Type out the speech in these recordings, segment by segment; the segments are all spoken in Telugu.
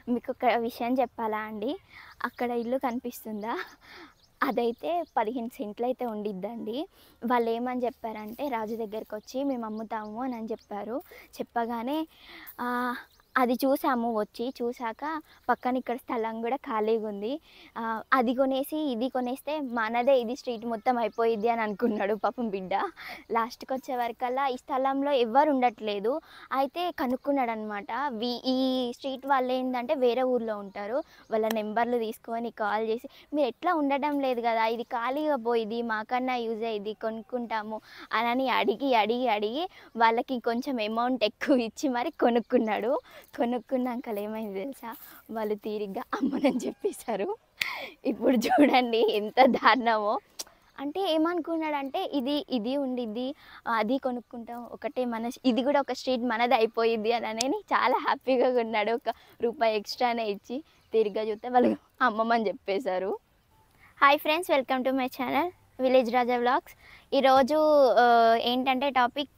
మీకు ఒక విషయం చెప్పాలా అండి, అక్కడ ఇల్లు కనిపిస్తుందా? అదైతే 15 సెంట్లయితే ఉండిద్దండి. వాళ్ళేమని చెప్పారంటే రాజు దగ్గరకొచ్చి మేము అమ్ముతాము అని చెప్పారు. చెప్పగానే అది చూసాము, వచ్చి చూసాక పక్కన ఇక్కడ స్థలం కూడా ఖాళీగుంది. అది కొనేసి ఇది కొనేస్తే మనదే ఇది స్ట్రీట్ మొత్తం అయిపోయిద్ది అని అనుకున్నాడు పాపం బిడ్డ. లాస్ట్‌కి వచ్చేవరకల్లా ఈ స్థలంలో ఎవ్వరు ఉండట్లేదు. అయితే కనుక్కున్నాడనమాట. ఈ స్ట్రీట్ వాళ్ళేందంటే వేరే ఊర్లో ఉంటారు. వాళ్ళ నెంబర్లు తీసుకొని కాల్ చేసి మీరు ఎట్లా ఉండడం లేదు కదా, ఇది ఖాళీగా పోయిద్ది, మాకన్నా యూజ్ అయ్యిద్ది, కొనుక్కుంటాము అని అడిగి వాళ్ళకి కొంచెం అమౌంట్ ఎక్కువ ఇచ్చి మరి కొనుక్కున్నాడు. కొనుక్కున్నాక ఏమైంది తెలుసా, వాళ్ళు తీరిగ్గా అమ్మనని చెప్పేశారు. ఇప్పుడు చూడండి ఎంత దారుణమో. అంటే ఏమనుకున్నాడంటే ఇది ఉండిద్ది, అది కొనుక్కుంటాం, ఒకటే ఇది కూడా ఒక స్ట్రీట్ మనది అయిపోయిద్ది అని చాలా హ్యాపీగా ఉన్నాడు. ఒక రూపాయి ఎక్స్ట్రానే ఇచ్చి తిరిగ్గా చూస్తే వాళ్ళు అమ్మమని చెప్పేశారు. Hi friends, welcome to my channel village Raja vlogs. ఈరోజు ఏంటంటే టాపిక్,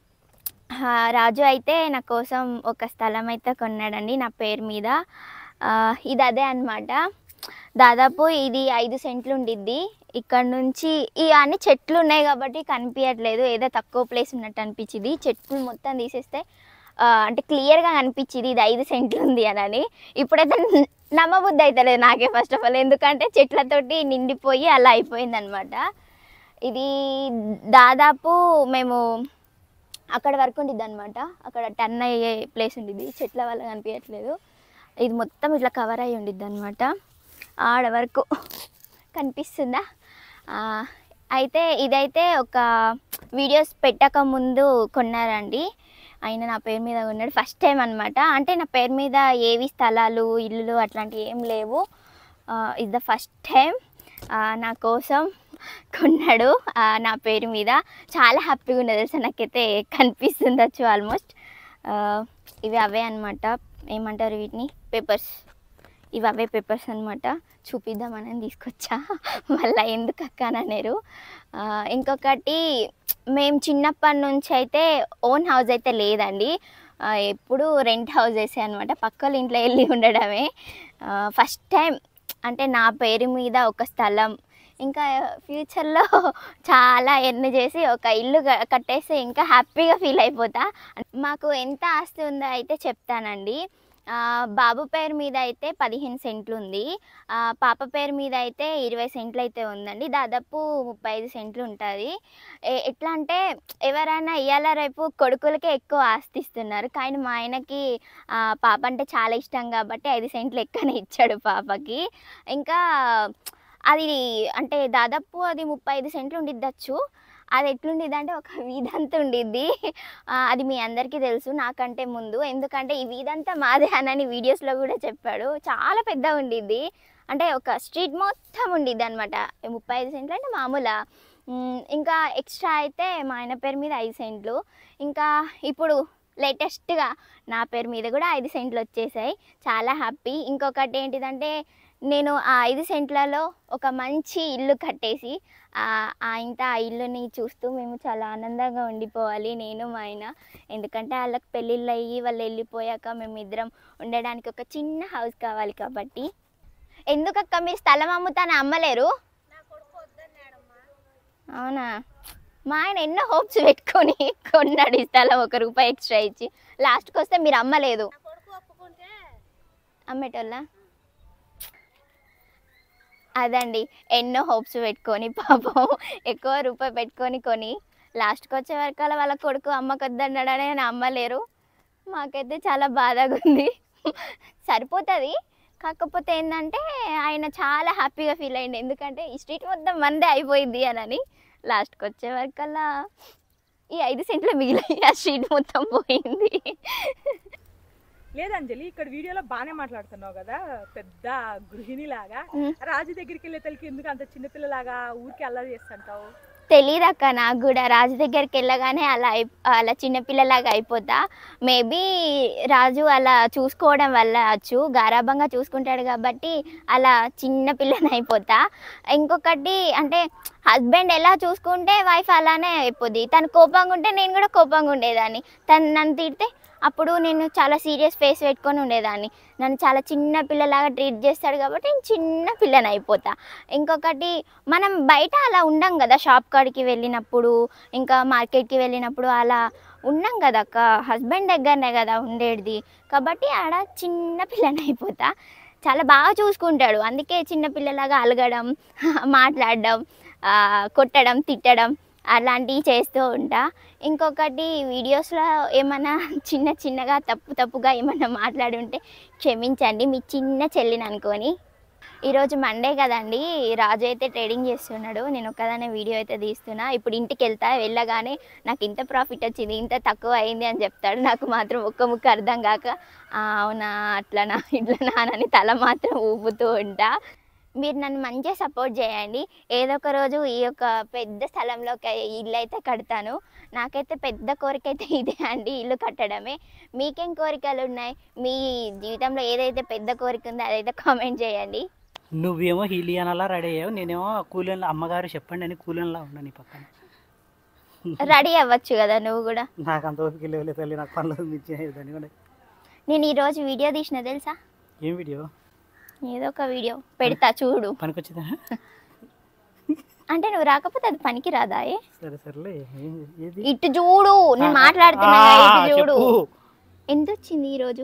రాజు అయితే నా కోసం ఒక స్థలం అయితే కొన్నాడండి నా పేరు మీద. ఇది అదే అనమాట. దాదాపు ఇది 5 సెంట్లు ఉండిద్ది. ఇక్కడ నుంచి ఇవన్నీ చెట్లు ఉన్నాయి కాబట్టి కనిపించట్లేదు, ఏదో తక్కువ ప్లేస్ ఉన్నట్టు అనిపించింది. చెట్లు మొత్తం తీసేస్తే అంటే క్లియర్గా కనిపించింది ఇది 5 సెంట్లు ఉంది అని. ఇప్పుడైతే నమ్మబుద్ధి అవుతలేదు నాకే ఫస్ట్ ఆఫ్ ఆల్, ఎందుకంటే చెట్లతోటి నిండిపోయి అలా అయిపోయిందనమాట. ఇది దాదాపు మేము అక్కడ వరకు ఉండిద్ది అనమాట. అక్కడ టర్న్ అయ్యే ప్లేస్ ఉండిద్ది, చెట్ల వల్ల కనిపించట్లేదు. ఇది మొత్తం ఇట్లా కవర్ అయ్యి ఉండిద్ది అనమాట. ఆడ వరకు కనిపిస్తుందా? అయితే ఇదైతే ఒక వీడియోస్ పెట్టక ముందు కొన్నారండి. ఆయన నా పేరు మీద కొన్నాడు, ఫస్ట్ టైం అనమాట. అంటే నా పేరు మీద ఏవి స్థలాలు ఇల్లులు అట్లాంటివి ఏం లేవు. ఇది ద ఫస్ట్ టైం నా కోసం కొన్నాడు నా పేరు మీద. చాలా హ్యాపీగా ఉన్నది తెలుసా, నాకైతే కనిపిస్తుందచ్చు ఆల్మోస్ట్. ఇవి అవే అనమాట, ఏమంటారు వీటిని, పేపర్స్. ఇవి అవే పేపర్స్ అనమాట. చూపిద్దామని తీసుకొచ్చా, మళ్ళీ ఎందుకు అక్క అని అనేరు. ఇంకొకటి, మేము చిన్నప్పటి నుంచి అయితే ఓన్ హౌస్ అయితే లేదండి, ఎప్పుడు రెంట్ హౌసెసే అనమాట. పక్కల ఇంట్లో వెళ్ళి ఉండడమే. ఫస్ట్ టైం అంటే నా పేరు మీద ఒక స్థలం, ఇంకా ఫ్యూచర్లో చాలా ఎర్న్ చేసి ఒక ఇల్లు కట్టేసి ఇంకా హ్యాపీగా ఫీల్ అయిపోతా. మాకు ఎంత ఆస్తి ఉందో అయితే చెప్తానండి. బాబు పేరు మీద అయితే 15 సెంట్లు ఉంది, పాప పేరు మీద అయితే 20 సెంట్లు అయితే ఉందండి. దాదాపు 35 సెంట్లు ఉంటుంది. ఎట్లా అంటే ఎవరైనా ఇవాళ రేపు కొడుకులకే ఎక్కువ ఆస్తి ఇస్తున్నారు, కానీ మా ఆయనకి పాప అంటే చాలా ఇష్టం కాబట్టి 5 సెంట్లు ఎక్కువనే ఇచ్చాడు పాపకి. ఇంకా అది అంటే దాదాపు అది 35 సెంట్లు ఉండిద్దచ్చు. అది ఎట్లుండిద్ది అంటే ఒక వీధంతా ఉండిద్ది. అది మీ అందరికీ తెలుసు నాకంటే ముందు, ఎందుకంటే ఈ వీధంతా మాదే అని వీడియోస్లో కూడా చెప్పాడు. చాలా పెద్ద ఉండిద్ది, అంటే ఒక స్ట్రీట్ మొత్తం ఉండిద్ది అనమాట. 35 సెంట్లు అంటే మామూలు. ఇంకా ఎక్స్ట్రా అయితే మా ఆయన పేరు మీద 5 సెంట్లు. ఇంకా ఇప్పుడు లేటెస్ట్గా నా పేరు మీద కూడా 5 సెంట్లు వచ్చేసాయి. చాలా హ్యాపీ. ఇంకొకటి ఏంటిదంటే, నేను ఆ 5 సెంట్లలో ఒక మంచి ఇల్లు కట్టేసి ఆ ఇల్లుని చూస్తూ మేము చాలా ఆనందంగా ఉండిపోవాలి, నేను మా ఆయన. ఎందుకంటే వాళ్ళకి పెళ్ళిళ్ళు అయ్యి వాళ్ళు వెళ్ళిపోయాక మేమిద్దరం ఉండడానికి ఒక చిన్న హౌస్ కావాలి కాబట్టి. ఎందుకక్క మీరు స్థలం అమ్ముతాను అమ్మలేరు? అవునా? మా ఆయన ఎన్నో హోప్స్ పెట్టుకొని కొన్నాడు ఈ స్థలం, 1 రూపాయి ఎక్స్ట్రా ఇచ్చి. లాస్ట్కి వస్తే మీరు అమ్మలేదు. అమ్మేటోళ్ళ అదండి, ఎన్నో హోప్స్ పెట్టుకొని పాపం ఎక్కువ రూపాయి పెట్టుకొని కొని లాస్ట్కి వచ్చే వరకల్లా వాళ్ళ కొడుకు అమ్మకొద్దన్నాడని అమ్మలేరు. మాకైతే చాలా బాధగా ఉంది. సరిపోతుంది, కాకపోతే ఏంటంటే ఆయన చాలా హ్యాపీగా ఫీల్ అయ్యింది, ఎందుకంటే ఈ స్ట్రీట్ మొత్తం మందే అయిపోయింది అని. లాస్ట్కి వచ్చే వరకల్లా ఈ 5 సెంట్లు మిగిలిన ఆ స్ట్రీట్ మొత్తం పోయింది. లేదంజలి, ఇక్కడ వీడియోలో బాగానే మాట్లాడుతున్నావు కదా, పెద్ద గృహిణిలాగా. రాజు దగ్గరికి వెళ్ళే తల్లికి ఎందుకు అంత చిన్నపిల్లలాగా ఊరికి అల్లరి చేస్తుంటావు? తెలీదక్క నాకు కూడా. రాజు దగ్గరికి వెళ్ళగానే అలా చిన్నపిల్లలాగా అయిపోతా. మేబీ రాజు అలా చూసుకోవడం వల్ల గారాబంగా చూసుకుంటాడు కాబట్టి అలా చిన్నపిల్లని అయిపోతా. ఇంకొకటి అంటే హస్బెండ్ ఎలా చూసుకుంటే వైఫ్ అలానే అయిపోద్ది. తను కోపంగా ఉంటే నేను కూడా కోపంగా ఉండేదాన్ని, తను నన్ను తిడితే అప్పుడు నేను చాలా సీరియస్ ఫేస్ పెట్టుకొని ఉండేదాన్ని. నన్ను చాలా చిన్న పిల్లలాగా ట్రీట్ చేస్తాడు కాబట్టి నేను చిన్న పిల్లని అయిపోతా. ఇంకొకటి మనం బయట అలా ఉండం కదా, షాప్ కాడికి వెళ్ళినప్పుడు ఇంకా మార్కెట్కి వెళ్ళినప్పుడు అలా ఉన్నాం కదా అక్క, హస్బెండ్ దగ్గరనే కదా ఉండేది కాబట్టి ఆడ చిన్న పిల్లని అయిపోతా. చాలా బాగా చూసుకుంటాడు, అందుకే చిన్నపిల్లలాగా అలగడం మాట్లాడడం కొట్టడం తిట్టడం అలాంటివి చేస్తూ ఉంటా. ఇంకొకటి వీడియోస్లో ఏమన్నా చిన్నగా తప్పుగా ఏమన్నా మాట్లాడి ఉంటే క్షమించండి, మీ చిన్న చెల్లిని అనుకొని. ఈరోజు మండే కదండి, రాజు అయితే ట్రేడింగ్ చేస్తున్నాడు, నేను ఒక్కదానే వీడియో అయితే తీస్తున్నా. ఇప్పుడు ఇంటికి వెళ్ళగానే నాకు ఇంత ప్రాఫిట్ వచ్చింది, ఇంత తక్కువ అయింది అని చెప్తాడు. నాకు మాత్రం ఒక్క ముక్క అర్థం కాక అవునా అట్లనా ఇట్లనా అని తల మాత్రం ఊపుతూ ఉంటా. మీరు నన్ను మంచిగా సపోర్ట్ చేయండి. ఏదో ఒక రోజు ఈ యొక్క పెద్ద స్థలంలో ఇల్లు అయితే కడతాను. నాకైతే పెద్ద కోరిక అయితే ఇదే అండి, ఇల్లు కట్టడమే. మీకేం కోరికలు ఉన్నాయి? మీ జీవితంలో ఏదైతే పెద్ద కోరిక ఉందో అదైతే కామెంట్ చేయండి. నువ్వేమో హీలియానలా రెడీ అయ్యావు, నేనేమో కూలీలో అమ్మగారు చెప్పండి అని కూలీలా ఉన్నా నీ పక్కన. రెడీ అవ్వచ్చు కదా నువ్వు కూడా. నాకు అంత ఓపిక లేవులే తల్లి, నాకు పనులు మించి కూడా. నేను ఈరోజు వీడియో తీసిన తెలుసా? ఏం వీడియో? ఏదో ఒక వీడియో పెడతా చూడు. పనికొచ్చిందా? అంటే నువ్వు రాకపోతే అది పనికి రాదా? సరే సరేలే. ఇటు చూడు, నేను మాట్లాడుతున్నా, ఇటు చూడు. ఎంత వచ్చింది ఈరోజు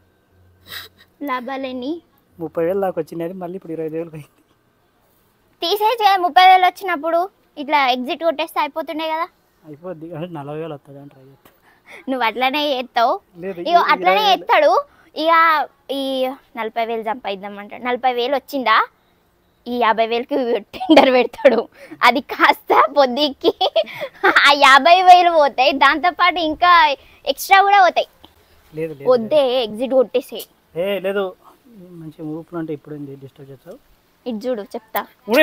లాభాలన్నీ? 30,000 దాకా వచ్చినది, మళ్ళీ ఇప్పుడు 25,000 అయింది. తీసేసి 30,000 వచ్చినప్పుడు ఇట్లా ఎగ్జిట్ కొట్టేస్తే అయిపోతుండే కదా. అయిపోద్ది, అంటే 40,000 వస్తుంది అని ట్రై చేస్తా. నువ్వు అట్లనే చేస్తావు, ఇక అట్లనే చేస్తాడు. ఇక ఈ 40,000 సంపాదిద్దామంటాడు, 40,000 వచ్చిందా ఈ 50,000కి టెండర్ పెడతాడు. అది కాస్త పొద్దుకి ఆ 50,000 పోతాయి, దాంతోపాటు ఇంకా ఎక్స్ట్రా కూడా పోతాయి. వద్దే ఎగ్జిట్ కొట్టేసేయి. లేదు మంచి ఊపులు అంటే ఇప్పుడు డిస్టర్బ్ చేస్తావు. ఇది చూడు చెప్తా.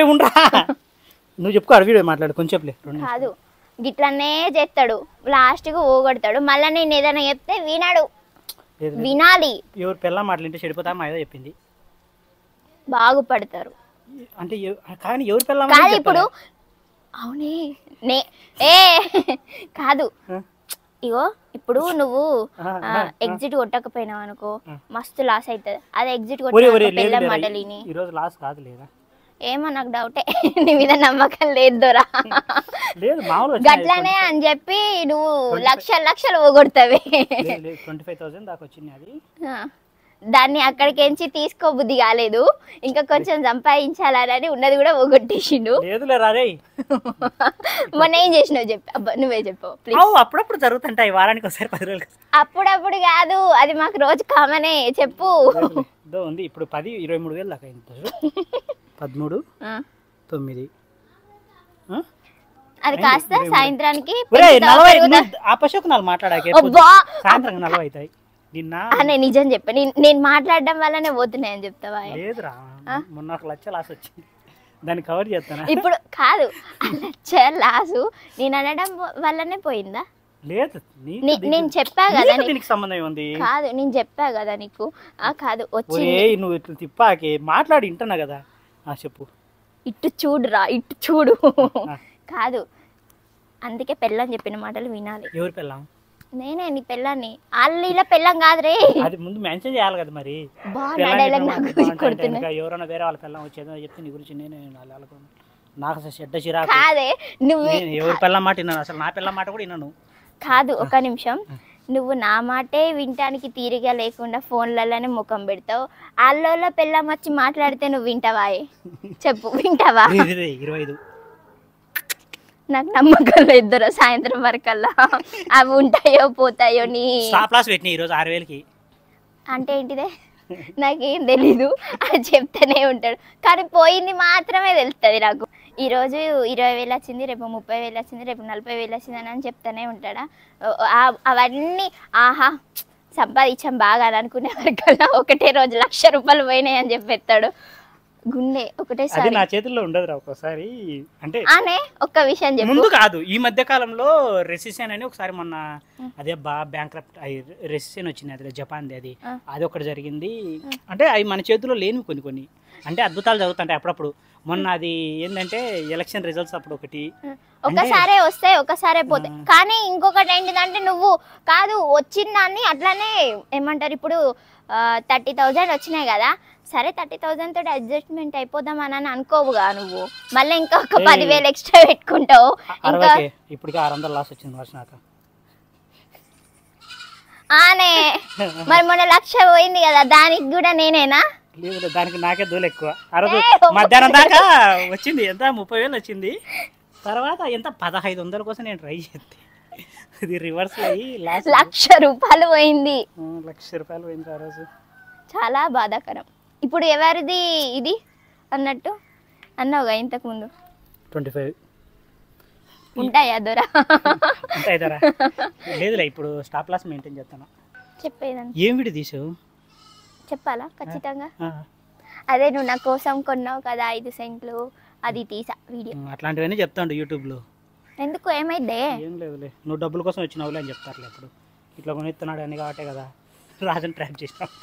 నువ్వు చెప్పుకో, వీడియో మాట్లాడు కొంచెం చెప్పలే. కాదు గిట్లనే చేస్తాడు, లాస్ట్కి ఊగొడతాడు. మళ్ళీ నేను ఏదైనా చెప్తే వినాడు, వినాలి. ఎవరు పిల్ల మాటలు చెడిపోతా మా ఏదో చెప్పింది, బాగుపడతారు. అంటే కానీ ఎవరు పిల్ల కాదు ఇప్పుడు అవునే కాదు. ఇగో ఇప్పుడు నువ్వు ఎగ్జిట్ కొట్టకపోయినావు అనుకో, మస్తు లాస్ అవుతుంది. అదే ఎగ్జిట్ కొట్టిన మాటలు ఈరోజు లాస్ కాదు లేదా? ఏమో నాకు డౌటే, నీ మీద నమ్మకం లేదు దొరా. గట్లనే అని చెప్పి నువ్వు లక్షలు పోగొడతావి. 25,000 దాకా వచ్చింది. అది దాన్ని అక్కడికించి తీసుకో బుద్ధి కాలేదు, ఇంకా కొంచెం సంపాదించాలని ఉన్నది కూడా పోగొట్టేసిండు. మొన్న ఏం చేసినావు చెప్పి, అబ్బా నువ్వే చెప్పు ప్లీజ్. అప్పుడప్పుడు జరుగుతుంటాయి, వారానికి ఒకసారి 10 రోజులు. అప్పుడప్పుడు కాదు, అది మాకు రోజు కామనే. చెప్పు. ఉంది ఇప్పుడు 23,000 దాకా అయింది. 13, 9 అది కాస్త సాయంత్రానికి మాట్లాడాక సాయంత్రం 40 అవుతాయి. అనే నిజం చెప్పా, నేను మాట్లాడడం వల్లనే పోతున్నాయని చెప్తావా? లేదురా, మొన్న 1 లక్ష లాస్ వచ్చింది, దాన్ని కవర్ చేస్తానా? ఇప్పుడు కాదు, 1 లక్ష లాసు నేను అనడం వల్లనే పోయిందా? లేదు, నేను చెప్పా కదా నీకు సంబంధం ఉంది. కాదు నేను చెప్పా కదా నీకు. కాదు వచ్చి నువ్వు ఇట్లా తిప్పాకే మాట్లాడి వింటున్నా కదా. చెప్పు. ఇటు చూడురా, ఇటు చూడు. కాదు అందుకే పెళ్ళని చెప్పిన మాటలు వినాలి. ఎవరు పెళ్ళాం? నేనే నీ పెళ్ళాన్ని. వాళ్ళ పెళ్ళం కాదురే, అది ముందు మెన్షన్ చేయాలి కదా. మరి ఎవరైనా వేరే వాళ్ళ పెళ్ళం వచ్చేదో చెప్తే నీ గురించి నేను నాకు చెడ్డ చిరాకు. కాదే నువ్వు ఎవరి పెళ్ళం మాట విన్నాను, అసలు నా పెళ్ళం మాట కూడా విన్నాను. కాదు ఒక నిమిషం, నువ్వు నా మాటే వినటానికి తీరిగా లేకుండా ఫోన్లలోనే ముఖం పెడతావు. వాళ్ళ పెళ్ళం వచ్చి మాట్లాడితే నువ్వు వింటావా? చెప్పు, వింటావా? 25. నాకు నమ్మకం లేదు సాయంత్రం వరకల్లా అవి ఉంటాయో పోతాయో. నీ ఈరోజు 6,000కి అంటే ఏంటిదే నాకేం తెలీదు, అది చెప్తానే ఉంటాడు కానీ పోయింది మాత్రమే తెలుస్తుంది నాకు. ఈరోజు 20,000 వచ్చింది, రేపు 30,000 వచ్చింది, రేపు 40,000 వచ్చింది అని చెప్తానే ఉంటాడా. అవన్నీ ఆహా సంపాదించాం బాగా అని అనుకునే వరకల్లా ఒకటే రోజు 1,00,000 రూపాయలు పోయినాయి అని చెప్పేస్తాడు. గుండె అది ఒకటేసారి నా చేతుల్లో ఉండదురా ఒక్కోసారి. అంటే ఆనే ఒక్క విషయం చెప్పు. ముందు కాదు, ఈ మధ్య కాలంలో రెసిషన్ అని ఒకసారి మొన్న అదే బ్యాంక్రప్ట్ రెసిషన్ వచ్చింది, అది జపాన్ది. అది అది ఒకటి జరిగింది. అంటే అవి మన చేతిలో లేని కొన్ని అంటే అద్భుతాలు జరుగుతుంటాయి అప్పుడప్పుడు. మొన్న అది ఏంటంటే ఎలక్షన్ రిజల్ట్స్ అప్పుడు ఒకటి ఒకసారే వస్తాయి ఒకసారే పోతాయి. కానీ ఇంకొకటి ఏంటిదంటే నువ్వు కాదు వచ్చిన దాన్ని అట్లానే ఏమంటారు ఇప్పుడు 30,000 వచ్చినాయి కదా, సరే 30,000 తోటి అడ్జస్ట్మెంట్ అయిపోదామని అనుకోవుగా నువ్వు, మళ్ళీ ఇంకా ఒక 10,000 ఎక్స్ట్రా పెట్టుకుంటావు. ఇంకా ఇప్పటికే 600 లాస్ వచ్చింది వర్ష నాకు. ఆనే మరి మొన్న 1,00,000 పోయింది కదా, దానికి కూడా నేనేనా? లేదు, దానికి నాకే దూలు ఎక్కువ. ఆ రోజు మధ్యాహ్నం దాకా వచ్చింది, ఎంత 30,000 వచ్చింది. తర్వాత ఎంత 1,500 కోసం నేను ట్రై చేస్తే ఇది రివర్స్ అయ్యి లాస్ట్ 1,00,000 రూపాయలు పోయింది. 1,00,000 రూపాయలు పోయింది ఆ రోజు. చాలా బాధాకరం. ఇప్పుడు ఎవరిది ఇది అన్నట్టు అన్నావుగా ఇంతకు ముందు 25 ఉంటాయా దొరా? ఉంటాయి ధర. లేదులే, ఇప్పుడు స్టాప్ లాస్ మెయింటైన్ చేస్తాను. చెప్పేదాన్ని ఏం వీడియో తీసావు చెప్పాలా ఖచ్చితంగా? అదే నువ్వు నా కోసం కొన్నావు కదా 5 సెంట్లు, అది తీసా వీడియో. అట్లాంటివన్నీ చెప్తాండు యూట్యూబ్లో. ఎందుకు ఏమైందే? ఏం లేదులే, నువ్వు డబ్బుల కోసం వచ్చినావులే అని చెప్తారులే. అప్పుడు ఇట్లా కొనిస్తున్నాడు అని కాబట్టే కదా రాజుని ట్రాప్ చేసినావు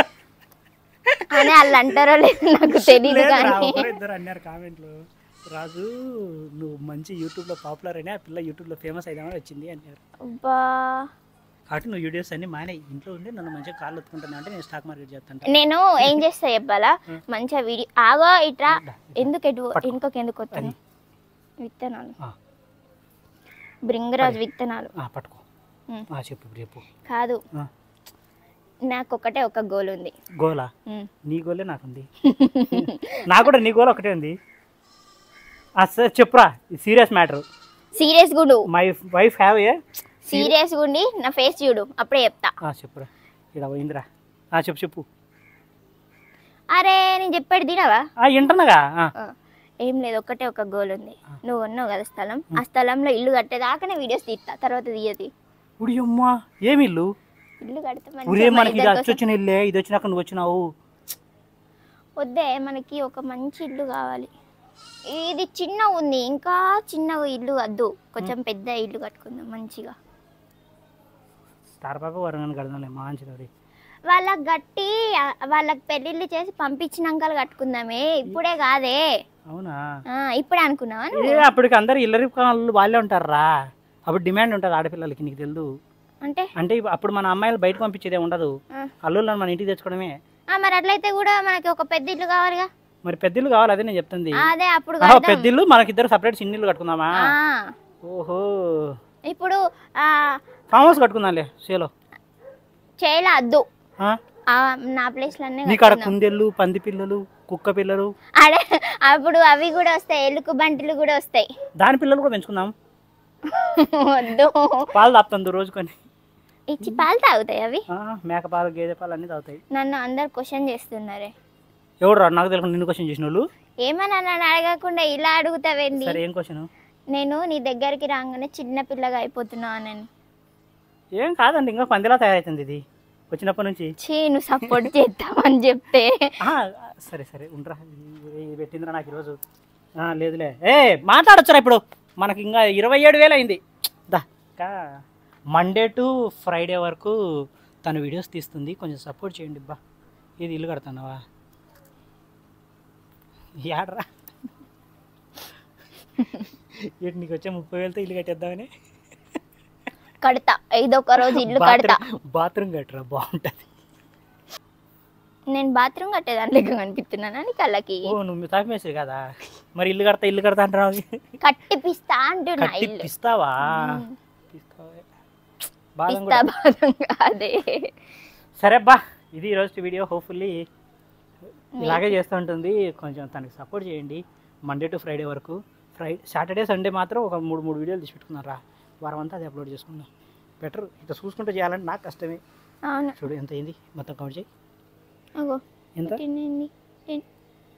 అని వాళ్ళు అంటారో లేదు నాకు తెలియదు. కానీ ఇద్దరు అన్నారు కామెంట్లు, రాజు నువ్వు మంచి యూట్యూబ్లో పాపులర్ అయినా ఆ పిల్ల యూట్యూబ్లో ఫేమస్ అయిదామని వచ్చింది అన్నారు. అబ్బా కాబట్టి నువ్వు వీడియోస్ అన్ని మానే, ఇంట్లో ఉండి నన్ను మంచిగా కాళ్ళు ఒత్తుకుంటున్నా అంటే నేను స్టాక్ మార్కెట్ చేస్తాను. నేను ఏం చేస్తా చెప్పాలా, మంచిగా వీడియో ఆగో ఇట్రా. ఎందుకు ఎందుకు వస్తాను విత్తనాలు, భృంగరాజు విత్తనాలు పట్టుకో. చెప్పు చెప్పు. కాదు, నాకు ఒకటే ఒక గోల్ ఉంది. గోలా? నీ గోలే నాకుంది. నాకు కూడా నీ గోల్ ఒకటే ఉంది. సార్ చెప్పురా, సీరియస్ మ్యాటర్. సీరియస్ గుడు. My wife have a serious గుండి నా ఫేస్ చూడు అప్పుడే చెప్తా. చెప్పురా, ఇలా పోయిందిరా. చెప్పు. అరే నేను చెప్పాడు తినవా? వింటున్నాగా. ఏం లేదు, ఒకటే ఒక గోల్ ఉంది. నువ్వు ఉన్నావు కదా స్థలం, ఆ స్థలంలో ఇల్లు కట్టేదాకానే వీడియోస్ తీస్తా, తర్వాత తీయది. ఉడియమ్మా, ఏమి ఇల్లు? ఇల్లు కడితే మనకి ఇది వచ్చిన ఇల్లే, ఇది వచ్చినాక నువ్వు వచ్చినావు. వద్దే, మనకి ఒక మంచి ఇల్లు కావాలి. ఇది చిన్న ఉంది, ఇంకా చిన్న ఇల్లు వద్దు, కొంచెం పెద్ద ఇల్లు కట్టుకుందాం మంచిగా. స్టార్ పాప వరంగల్ కడదాంలే, మంచిది. వాళ్ళకి గట్టి వాళ్ళకి పెళ్ళిళ్ళు చేసి పంపించినాక కట్టుకుందామే, ఇప్పుడే కాదే. అవునా? ఇప్పుడే అనుకున్నావా? అప్పటికి అందరు ఇల్లరి వాళ్ళు వాళ్ళే ఉంటారా, అప్పుడు డిమాండ్ ఉంటుంది ఆడపిల్లలకి, నీకు తెలుసు. అంటే అప్పుడు మన అమ్మాయిలు బయటకు పంపించేదే ఉండదు, అల్లుళ్ళని మన ఇంటికి తెచ్చుకోవడమే. మరి అట్లయితే కూడా మనకి ఒక పెద్ద ఇల్లు కావాలిగా. మరి పెద్ద ఇల్లు కావాలి, అదే నేను చెప్తుంది. అదే అప్పుడు పెద్ద ఇల్లు మనకిద్దరు సపరేట్ చిన్న ఇల్లు కట్టుకుందామా? ఓహో, ఇప్పుడు ఫామ్ హౌస్ కట్టుకుందాంలే సేలో. చేయలే అద్దు, నా ప్లేస్ లోనే. నీకు అక్కడ కుందేళ్ళు, పంది పిల్లలు, కుక్క పిల్లలు, అడే అప్పుడు అవి కూడా వస్తాయి, ఎలుక బంటిలు కూడా వస్తాయి. దాని పిల్లలు కూడా పెంచుకుందాం. వద్దు, పాలు తాపుతుంది రోజుకొని. ఇచ్చి పాలు తాగుతాయి అవి? మేక పాలు, గేదె పాలు అన్ని తాగుతాయి. నన్ను అందరు క్వశ్చన్ చేస్తున్నారే. ఎవరు రా నాకు తెలియకుండా నిన్ను క్వశ్చన్ చేసిన వాళ్ళు? ఏమన్నా నన్ను అడగకుండా ఇలా అడుగుతావేంది? సరే, ఏం క్వశ్చన్? నేను నీ దగ్గరికి రాగానే చిన్న పిల్లగా అయిపోతున్నావు అని. ఏం కాదండి, ఇంకా పందిలా తయారైతుంది ఇది వచ్చినప్పటి నుంచి. నువ్వు సపోర్ట్ చేద్దామని చెప్తే. సరే సరే ఉండరా, ఇది పెట్టిందిరా నాకు ఈరోజు. లేదులే, మాట్లాడొచ్చురా ఇప్పుడు. మనకి ఇంకా 27,000 అయింది. ఇంకా మండే టు ఫ్రైడే వరకు తను వీడియోస్ తీస్తుంది, కొంచెం సపోర్ట్ చేయండి బా. ఇది ఇల్లు కడతానవా? యాడరా నీకు వచ్చే 30,000తో ఇల్లు కట్టేద్దామని. కడతా, ఇదొక రోజు ఇల్లు కడతా. బాత్రూమ్ కట్టరా, బాగుంటుంది. నేను బాత్రూమ్ కట్టేదాని లెక్క కనిపిస్తున్నానా నీ కళ్ళకి? నువ్వు తాపేసి కదా, మరి ఇల్లు కడతా అంటున్నావు. కట్టిపిస్తా అంటున్నా. ఇస్తావా? అదే సరే బా, ఇది ఈరోజు వీడియో. హోప్ఫుల్లీ ఇలాగే చేస్తూ ఉంటుంది. కొంచెం తనకి సపోర్ట్ చేయండి. మండే టు ఫ్రైడే వరకు. సాటర్డే సండే మాత్రం ఒక 3 వీడియోలు తీసి పెట్టుకున్నారా, వారం అంతా అది అప్లోడ్ చేసుకుందాం. బెటర్, ఇట్లా చూసుకుంటూ చేయాలంటే నాకు కష్టమే. చూడు ఎంత అయింది, మొత్తం కౌంట్ చేయి. ఎంత?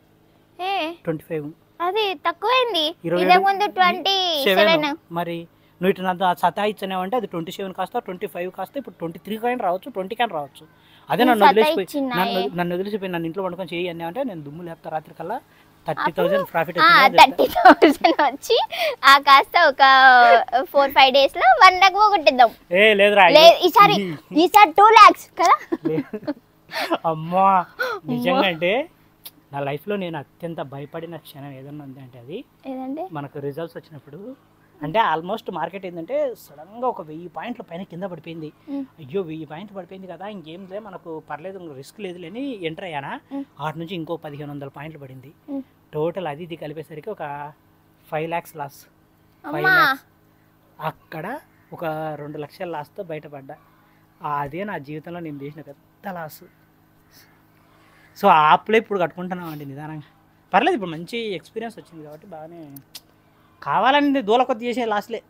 25. అది తక్కువైంది. ఇదే ముందు 27. మరి నువ్వు ఇటు నన్ను సతాయిచ్చినావంటే అది 27 కాస్త 25 కాస్త ఇప్పుడు 23 కానీ రావచ్చు 20 కానీ రావచ్చు. అదే నన్ను వదిలేసిపోయి నన్ను వదిలేసిపోయి నన్ను ఇంట్లో వండుకొని చేయి అన్నావంటే నేను దుమ్ము లేపుతా రాత్రి కల్లా 30,000 ప్రాఫిట్ 30,000 వచ్చి ఆ కాస్త ఒక 4-5 days లో 1 lakh పోగొట్టేద్దాం. లేదురా ఈసారి 2 lakhs కదా. అమ్మా నిజంగా అంటే నా లైఫ్లో నేను అత్యంత భయపడిన క్షణం ఏదన్నా ఉంది అంటే అది ఏదంటే మనకు రిజల్ట్స్ వచ్చినప్పుడు. అంటే ఆల్మోస్ట్ మార్కెట్ ఏంటంటే సడన్గా ఒక 1000 పాయింట్ల పైన కింద పడిపోయింది. అయ్యో 1000 పాయింట్లు పడిపోయింది కదా ఇంకేం లే మనకు పర్లేదు రిస్క్ లేదు లేని ఎంటర్ అయ్యానా. వాటి నుంచి ఇంకో 1500 పాయింట్లు పడింది. టోటల్ అది ఇది కలిపేసరికి ఒక 5 lakhs లాస్. 5 lakhs అక్కడ ఒక 2 లక్షల లాస్తో బయటపడ్డా. అదే నా జీవితంలో నేను చేసిన పెద్ద లాస్. సో ఆ అప్పులే ఇప్పుడు కట్టుకుంటున్నాం అండి నిదానంగా. పర్లేదు ఇప్పుడు మంచి ఎక్స్పీరియన్స్ వచ్చింది కాబట్టి బాగానే. కావాలని దూల కొద్ది చేసే లాస్లే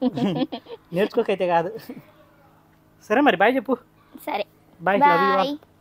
నేర్చుకోకైతే కాదు. సరే మరి బాయ్ చెప్పు. సరే బాయ్. బాయ్.